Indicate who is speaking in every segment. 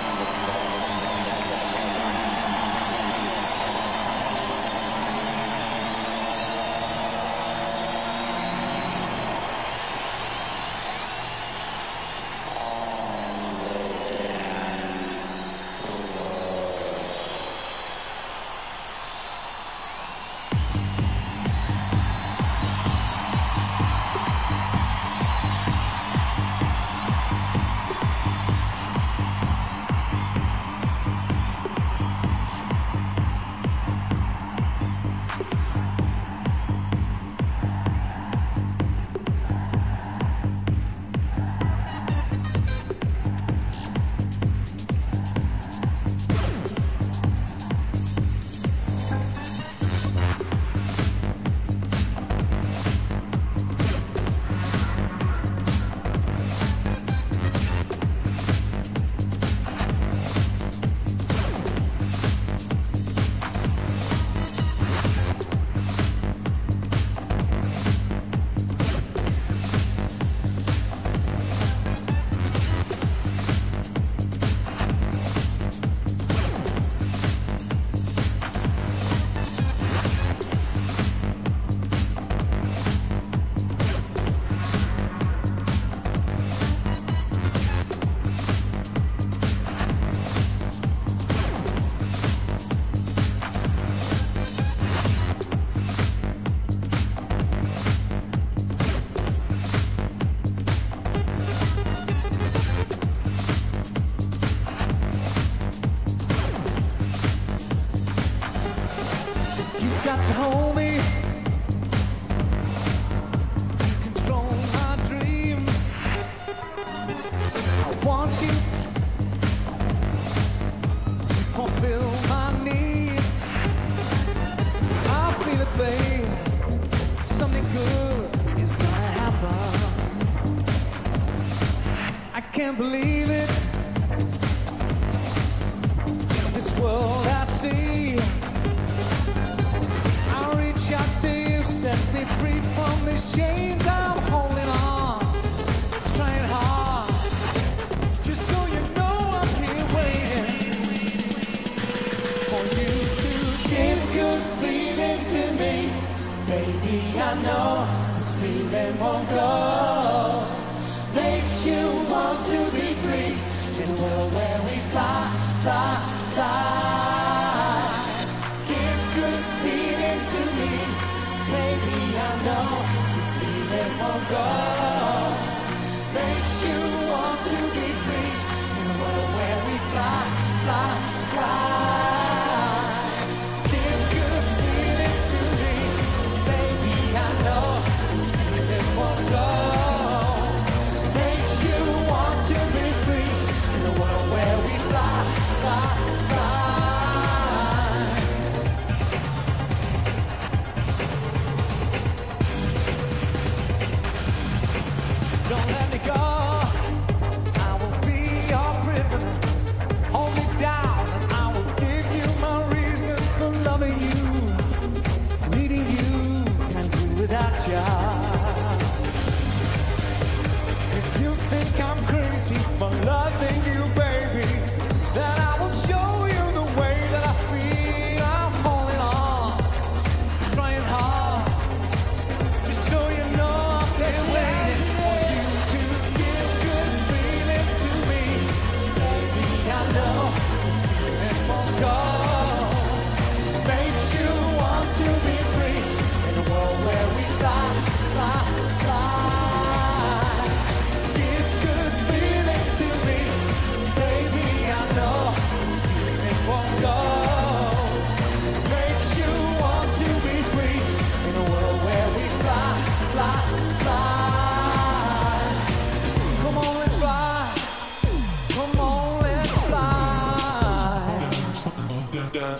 Speaker 1: got to hold me. You control my dreams. I want you to fulfill my needs. I feel it, babe. Something good is gonna happen. I can't believe it. In this world I see, out to you, set me free from the chains I'm holding on, trying hard, just so you know I'm here waiting for you to give good feeling to me. Baby, I know this feeling won't go. Makes you want to be free in a world where we fly, fly, fly. To me, baby, I know this feeling won't go. Makes you want to be free in a world where we fly, fly, fly. Give good feeling to me, baby, I know this feeling won't go. Makes you want to be free in a world where we fly, fly, fly.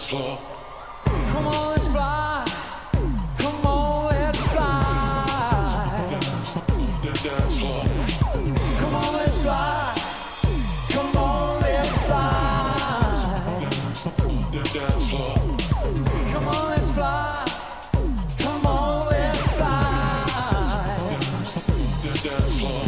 Speaker 1: dance floor. Come on, let's fly. Come on, let's fly. The dance floor. Come on, let's fly. Come on, let's fly. The dance floor. Come on, let's fly. Come on, let's fly. The dance floor.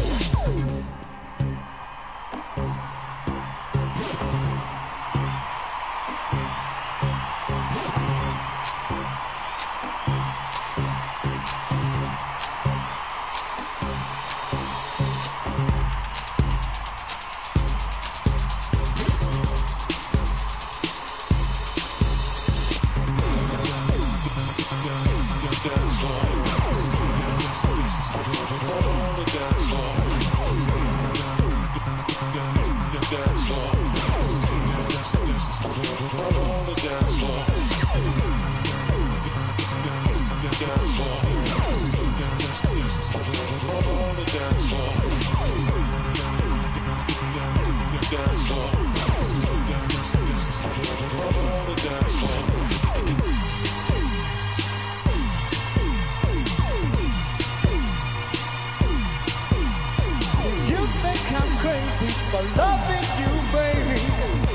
Speaker 1: You think I'm crazy for loving you, baby.